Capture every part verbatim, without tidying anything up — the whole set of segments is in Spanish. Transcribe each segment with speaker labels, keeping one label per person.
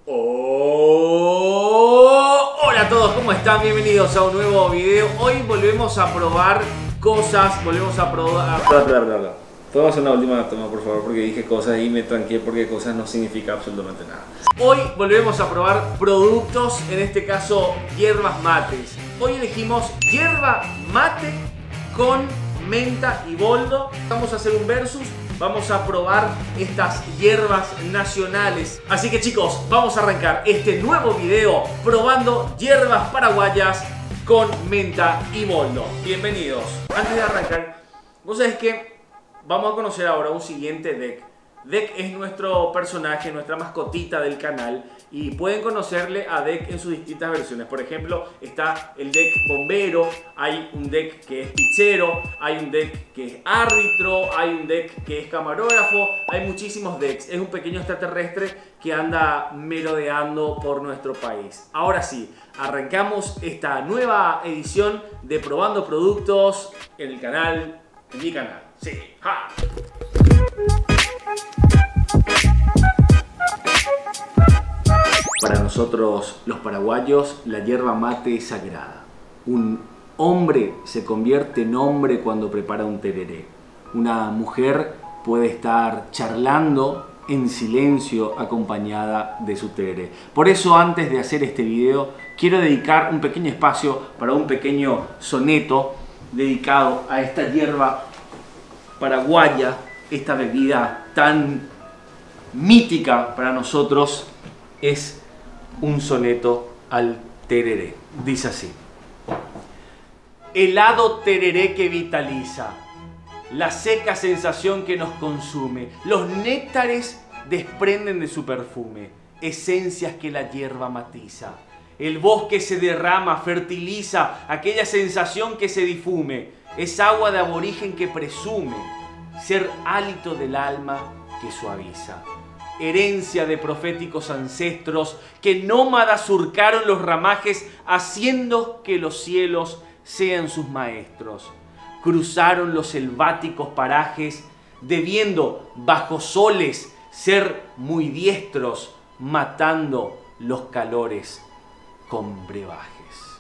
Speaker 1: Oh, hola a todos, ¿cómo están? Bienvenidos a un nuevo video. Hoy volvemos a probar cosas, volvemos a probar... Podemos hacer una última toma, por favor, porque dije cosas y me tranqué porque cosas no significa absolutamente nada. Hoy volvemos a probar productos, en este caso hierbas mates. Hoy elegimos hierba mate con menta y boldo. Vamos a hacer un versus. Vamos a probar estas hierbas nacionales. Así que chicos, vamos a arrancar este nuevo video probando hierbas paraguayas con menta y boldo. Bienvenidos. Antes de arrancar, vos sabés que vamos a conocer ahora un siguiente deck. Deck es nuestro personaje, nuestra mascotita del canal, y pueden conocerle a Deck en sus distintas versiones. Por ejemplo, está el deck bombero, hay un deck que es pichero, hay un deck que es árbitro, hay un deck que es camarógrafo, hay muchísimos decks. Es un pequeño extraterrestre que anda merodeando por nuestro país. Ahora sí, arrancamos esta nueva edición de Probando Productos en el canal, en mi canal. Sí, ¡ja! Para nosotros los paraguayos, la hierba mate es sagrada. Un hombre se convierte en hombre cuando prepara un tereré. Una mujer puede estar charlando en silencio acompañada de su tereré. Por eso, antes de hacer este video, quiero dedicar un pequeño espacio para un pequeño soneto dedicado a esta hierba paraguaya, esta bebida tan mítica para nosotros. Es un soneto al tereré. Dice así: helado tereré que vitaliza, la seca sensación que nos consume, los néctares desprenden de su perfume, esencias que la hierba matiza. El bosque se derrama, fertiliza, aquella sensación que se difume, es agua de aborigen que presume ser hálito del alma que suaviza. Herencia de proféticos ancestros que nómadas surcaron los ramajes, haciendo que los cielos sean sus maestros. Cruzaron los selváticos parajes, debiendo bajo soles ser muy diestros, matando los calores con brebajes.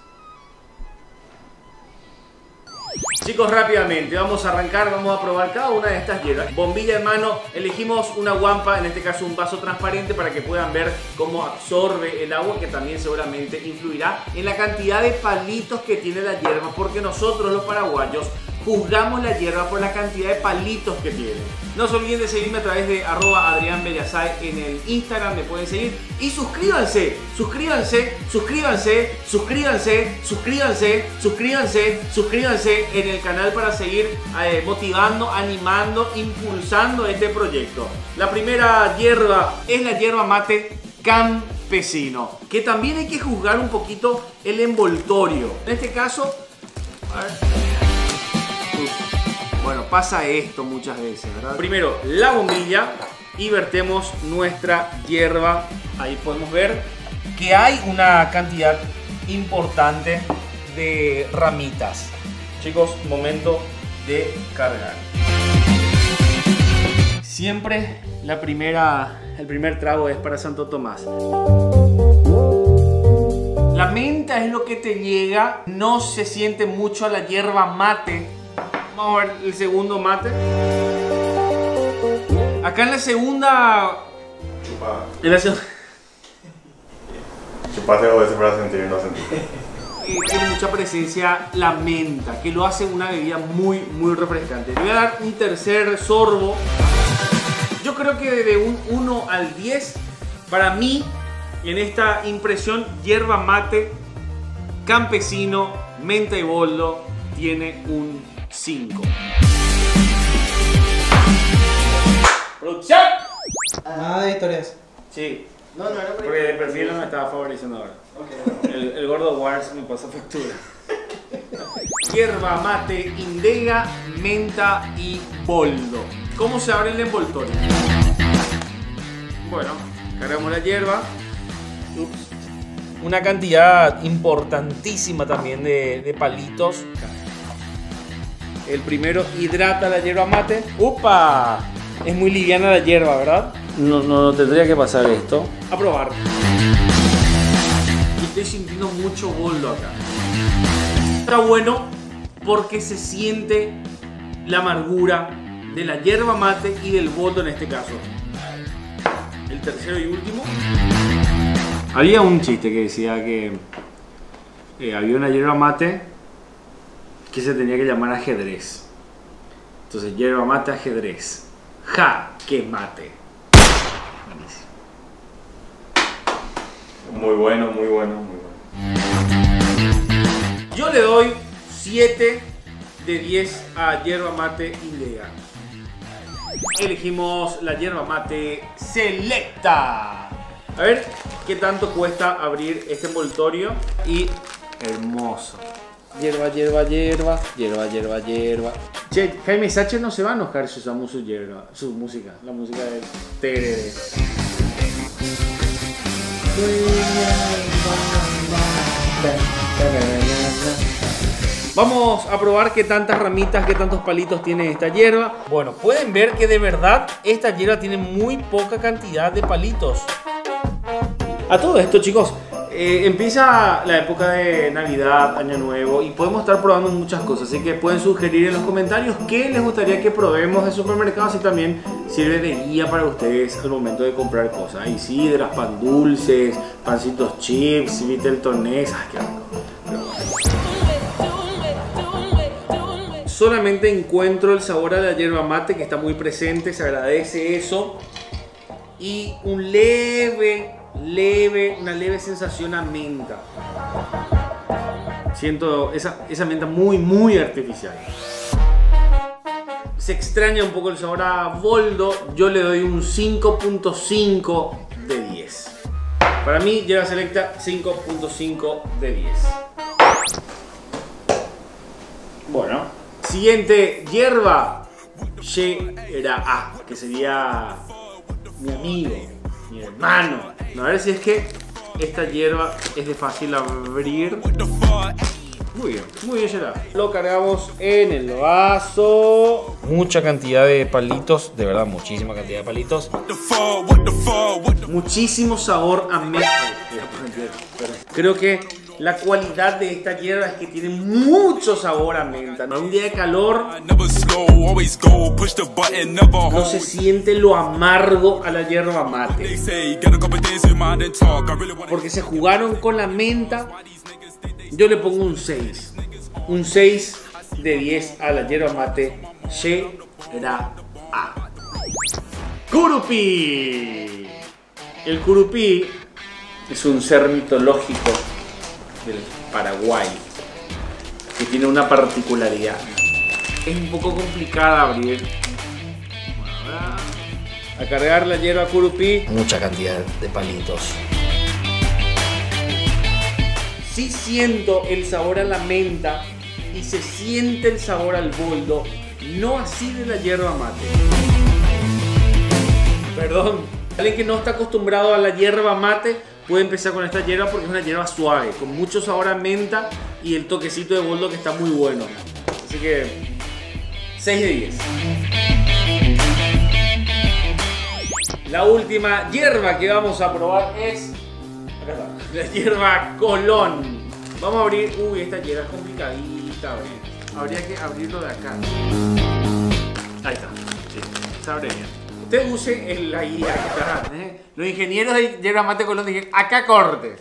Speaker 1: Chicos, rápidamente vamos a arrancar, vamos a probar cada una de estas hierbas. Bombilla en mano, elegimos una guampa, en este caso un vaso transparente, para que puedan ver cómo absorbe el agua, que también seguramente influirá en la cantidad de palitos que tiene la hierba, porque nosotros los paraguayos juzgamos la hierba por la cantidad de palitos que tiene. No se olviden de seguirme a través de arroba Adrián Bellazay en el Instagram, me pueden seguir. Y suscríbanse, suscríbanse, suscríbanse, suscríbanse, suscríbanse, suscríbanse, suscríbanse en el canal para seguir eh, motivando, animando, impulsando este proyecto. La primera hierba es la hierba mate campesino, que también hay que juzgar un poquito el envoltorio. En este caso, a ver. Bueno, pasa esto muchas veces, ¿verdad? Primero la bombilla y vertemos nuestra hierba. Ahí podemos ver que hay una cantidad importante de ramitas. Chicos, momento de cargar. Siempre la primera, el primer trago es para Santo Tomás. La menta es lo que te llega, no se siente mucho a la hierba mate. Vamos a ver el segundo mate. Acá en la segunda...
Speaker 2: Chupada.
Speaker 1: En la segunda...
Speaker 2: Chupaste dos veces para sentir y no sentir.
Speaker 1: Tiene mucha presencia la menta, que lo hace una bebida muy, muy refrescante. Le voy a dar un tercer sorbo. Yo creo que de un uno al diez, para mí, en esta impresión, hierba mate, campesino, menta y boldo, tiene un cinco. ¡Producción!
Speaker 3: Nada de historias.
Speaker 1: Sí.
Speaker 3: No, no era
Speaker 1: porque el perfil no me estaba favoreciendo ahora. Okay. El, el gordo Wars me pasó factura. Hierba mate, indega, menta y boldo. ¿Cómo se abre el envoltorio? Bueno, cargamos la hierba. Ups. Una cantidad importantísima también de, de palitos. El primero hidrata la hierba mate. ¡Upa! Es muy liviana la hierba, ¿verdad? no, no, no tendría que pasar esto. A probar. Y estoy sintiendo mucho boldo acá. Está bueno porque se siente la amargura de la yerba mate y del boldo en este caso. El tercero y último. Había un chiste que decía que eh, había una yerba mate que se tenía que llamar ajedrez. Entonces, yerba mate, ajedrez. Ja, que mate. Buenísimo.
Speaker 2: Muy bueno, muy bueno, muy bueno.
Speaker 1: Yo le doy siete de diez a yerba mate ilegal. Elegimos la yerba mate selecta. A ver qué tanto cuesta abrir este envoltorio. Y hermoso. Hierba, hierba, hierba, hierba, hierba, hierba. Che, Jaime Sacher no se va a enojar si usamos su hierba, su música, la música de T R D. Vamos a probar qué tantas ramitas, qué tantos palitos tiene esta hierba. Bueno, pueden ver que de verdad esta hierba tiene muy poca cantidad de palitos. A todo esto, chicos, eh, empieza la época de Navidad, Año Nuevo y podemos estar probando muchas cosas. Así que pueden sugerir en los comentarios qué les gustaría que probemos de supermercados y también sirve de guía para ustedes al momento de comprar cosas. Hay sidras, pan dulces, pancitos chips, viteltones. ¡Ay, qué rico! Solamente encuentro el sabor a la yerba mate que está muy presente, se agradece eso. Y un leve, leve, una leve sensación a menta. Siento esa, esa menta muy, muy artificial. Se extraña un poco el sabor a boldo. Yo le doy un cinco punto cinco de diez. Para mí, yerba selecta cinco punto cinco de diez. Bueno. Siguiente hierba, Yerba, que sería mi amigo, mi hermano. No, a ver si es que esta hierba es de fácil abrir. Muy bien, muy bien Yerba. Lo cargamos en el vaso. Mucha cantidad de palitos, de verdad, muchísima cantidad de palitos. Muchísimo sabor a menta. Creo que la cualidad de esta hierba es que tiene mucho sabor a menta. En un día de calor no se siente lo amargo a la yerba mate, porque se jugaron con la menta. Yo le pongo un seis. Un seis de diez a la yerba mate Yerba. Curupí. El curupí es un ser mitológico del Paraguay que tiene una particularidad. Es un poco complicada abrir. A cargar la hierba curupí. Mucha cantidad de palitos. Sí siento el sabor a la menta y se siente el sabor al boldo, no así de la hierba mate. Perdón, alguien que no está acostumbrado a la hierba mate puede empezar con esta hierba porque es una hierba suave, con mucho sabor a menta y el toquecito de boldo que está muy bueno. Así que seis de diez. La última hierba que vamos a probar es acá está, la hierba Colón. Vamos a abrir. Uy, esta hierba es complicadita. Habría que abrirlo de acá. Ahí está. Sí, se abre bien. Usted use el, la guía que está, ¿eh? Los ingenieros de yerba mate Colón dijeron acá corte.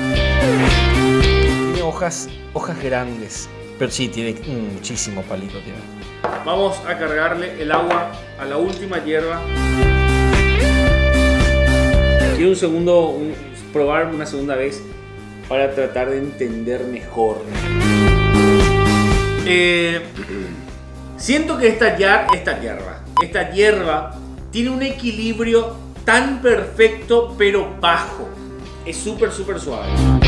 Speaker 1: Tiene hojas, hojas grandes, pero sí tiene muchísimo palito. Tiene. Vamos a cargarle el agua a la última hierba. Quiero un segundo, un, probar una segunda vez para tratar de entender mejor. Eh, siento que esta, esta hierba, esta hierba tiene un equilibrio tan perfecto pero bajo. Es súper súper suave.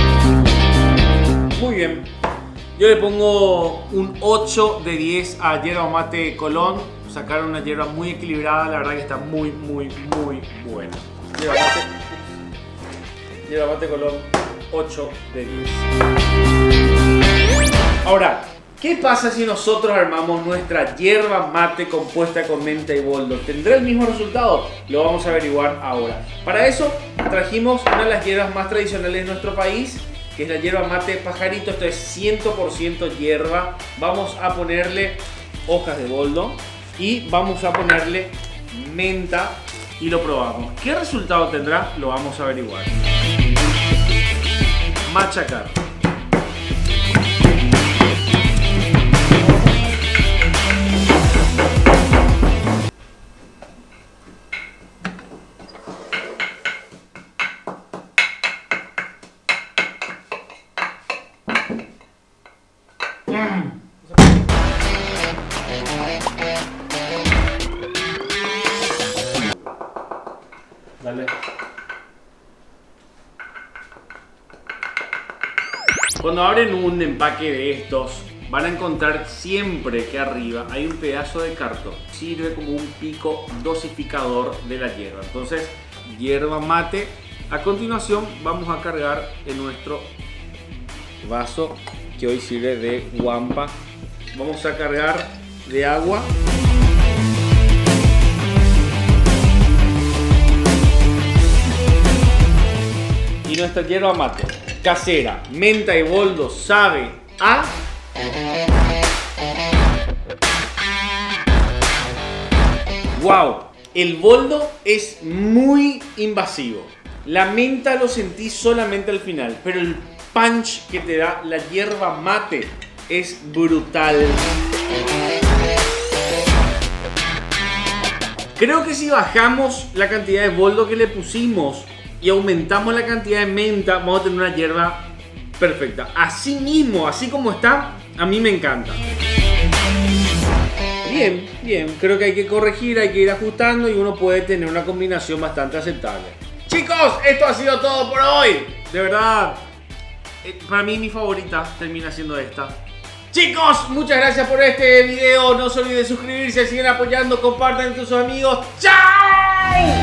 Speaker 1: Muy bien. Yo le pongo un ocho de diez a yerba mate Colón. Sacaron una hierba muy equilibrada. La verdad que está muy muy muy buena. Yerba mate, yerba mate Colón, ocho de diez. Ahora, ¿Qué pasa si nosotros armamos nuestra yerba mate compuesta con menta y boldo? ¿Tendrá el mismo resultado? Lo vamos a averiguar ahora. Para eso trajimos una de las hierbas más tradicionales de nuestro país, que es la yerba mate pajarito. Esto es cien por ciento hierba. Vamos a ponerle hojas de boldo y vamos a ponerle menta y lo probamos. ¿Qué resultado tendrá? Lo vamos a averiguar. Machacar. Dale. Cuando abren un empaque de estos, van a encontrar siempre que arriba hay un pedazo de cartón. Sirve como un pico dosificador de la hierba. Entonces, hierba mate. A continuación, vamos a cargar en nuestro vaso que hoy sirve de guampa. Vamos a cargar de agua. Y nuestra hierba mate casera, menta y boldo, sabe a... ¡Wow! El boldo es muy invasivo. La menta lo sentí solamente al final, pero el punch que te da la hierba mate es brutal. Creo que si bajamos la cantidad de boldo que le pusimos y aumentamos la cantidad de menta, vamos a tener una hierba perfecta. Así mismo, así como está, a mí me encanta. Bien, bien, creo que hay que corregir, hay que ir ajustando y uno puede tener una combinación bastante aceptable. Chicos, esto ha sido todo por hoy. De verdad, para mí mi favorita termina siendo esta. Chicos, muchas gracias por este video. No se olviden de suscribirse, siguen apoyando, compartan con sus amigos. ¡Chao!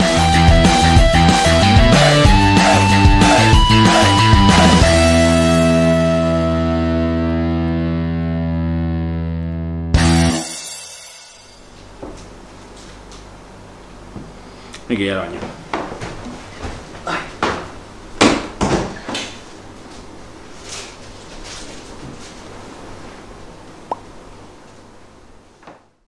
Speaker 1: Me quería al baño.